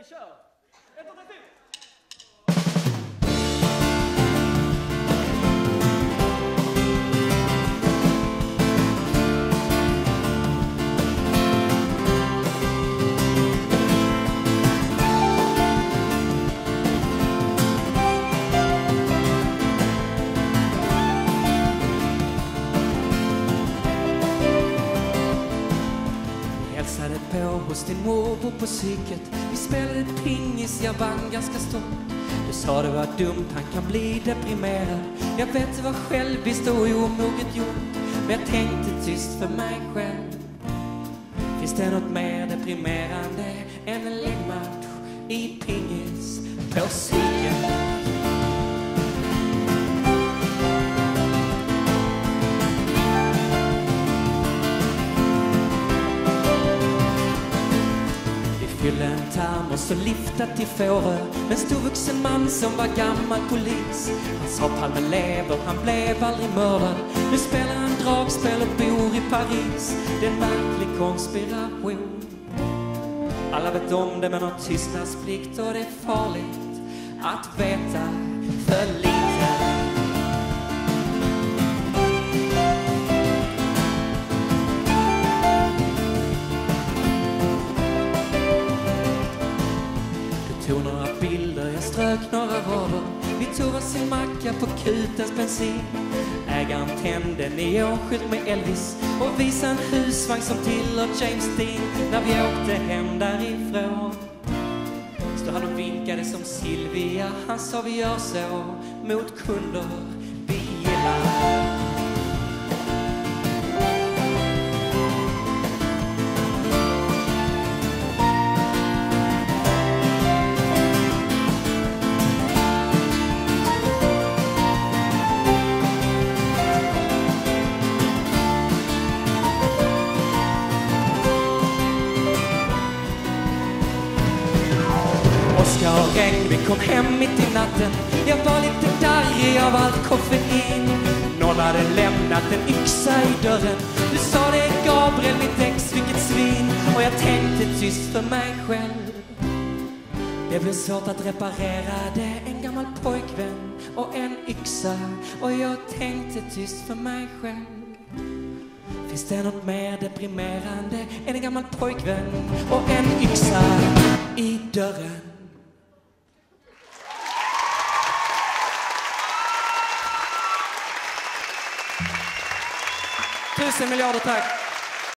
vi kör. 1, 2, 3, 4. Hos din morbror på psyket. Vi spelade pingis, jag vann ganska stort. Du sa det var dumt, han kan bli deprimerad. Jag vet det var själviskt och omoget gjort, men jag tänkte tyst för mig själv. Finns det något mer deprimerande än en läggmatch i pingis på psyket? Fyllde en termos och liftat till Fårö. En stor vuxen man som var gammal polis. Han sa Palme lever, han blev aldrig mördad. Nu spelar han dragspel och bor i Paris. Det är en märklig konspiration. Alla vet om det men har tystnadsplikt, och det är farligt att veta för lite. Tog några bilder, jag strök några rader. Vi tog oss en macka på kutens bensin. Ägaren tände neonskylt med Elvis och visade en husvagn som tillhör James Dean. När vi åkte hem därifrån stod han och vinkade som Silvia. Han sa vi gör så mot kunder vi gillar. Regn, vi kom hem mitt i natten. Jag var lite darrig av allt koffein. Någon hade lämnat en yxa i dörren. Du sa det är Gabriel, mitt ex, vilket svin. Och jag tänkte tyst för mig själv. Det blev svårt att reparera det. En gammal pojkvän och en yxa. Och jag tänkte tyst för mig själv. Finns det något mer deprimerande än en gammal pojkvän och en yxa i dörren? 1000 miljarder tack.